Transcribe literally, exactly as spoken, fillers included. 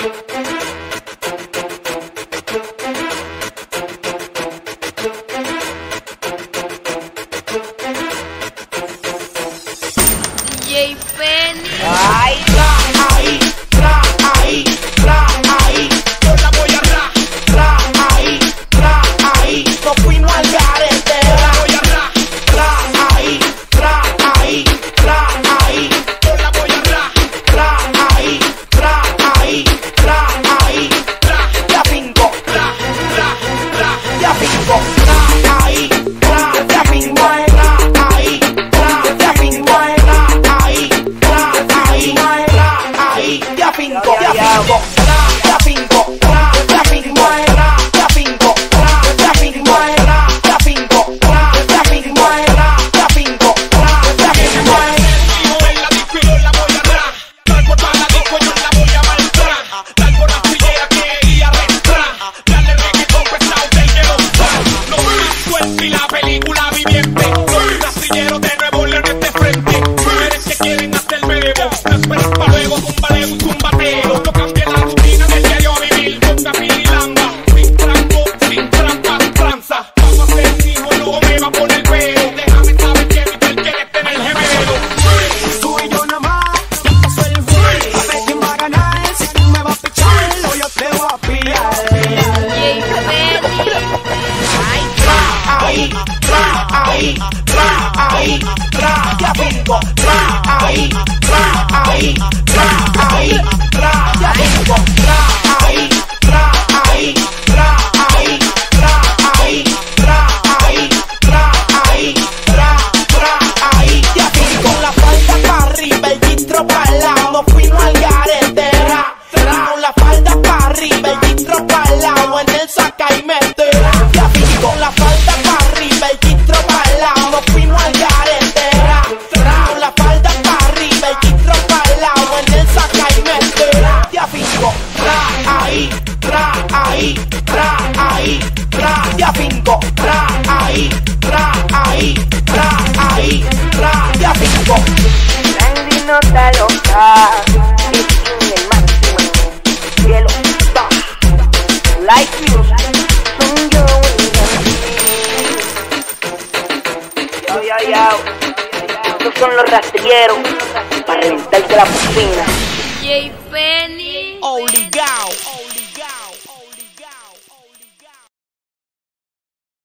D J Feni. Ay, ra, ahí, ra, ahí, ra, ahí. Yo la voy a ra, ra, ahí, ra, ahí. Nos fuimos al garete. Ra, voy a ra, ra, ahí, ra, ahí, ra, ahí. Yo la voy a ra, ra, ahí, ra, ahí, ra, ahí. Ra, ya pingo, ra, ra, ra, ya pingo, ra, ahí, ra, ya pingo, ra, ahí, ra, ya pingo, ra, ahí, ra, ahí, ra, ahí, ya pingo, ya pingo, ra, ya pingo, ra, ya pingo, ra, ya pingo, ra, ya pingo, ra, ya pingo, ra, ya pingo, ra, ya pingo, ra, ya pingo. Vivo en la disco y yo la voy a ra, tal por toda la disco yo la voy a maltrar, tal por la sillera que ir a arrastrar, darle reggaetón pesado del que lo sabe, lo más y la película viviente, soy un rastillero de Nuevo León en este frente, mujeres que quieren hacer bebo, no esperas pa' luego, tumbaleo y tumbateo, no cambia la rutina del diario vivir, busca pililanga, sin trampo, sin trampa, tranza, vamos a hacer hijo, luego me va a poner pelo, déjame saber que mi piel quiere tener gemelo. Tú y yo nada más, paso el free. A ver quién va a ganar, si tú me vas a pichar o yo te voy a pillar. D J Feni. Ay, Ra, ahí, ra, ahí, ra, ahí, ra, ya pingo, ra, ahí, ra, ahí, ra, ahí, ra, ya pingo, ra, ahí, ra, ahí, ra, ahí, ra, ahí, ra, ahí, ra, ahí, ra, ra, ahí, ya pingo. Con la falda para arriba, el distro para el lado, nos fuimos al garete, ra, ra. Con la falda para arriba, el distro para el lado, en el saca y mete, ya pingo. Con la falda para arriba, el distro para el lado, nos fuimos al garete, ra, ra. Con la falda para arriba, el distro para el lado, en el saca y mete, ya pingo, ra, ahí, ra, ahí, ra, ahí, ra, ya pingo, ra, ahí, ra, ahí, ra, ahí, ra, ya pingo. Randy no está loca, es en el máximo, cielo, top, like music, son yo y yo, yo, yo, estos son los rastreros, para reventarse la piscina. D J Feni.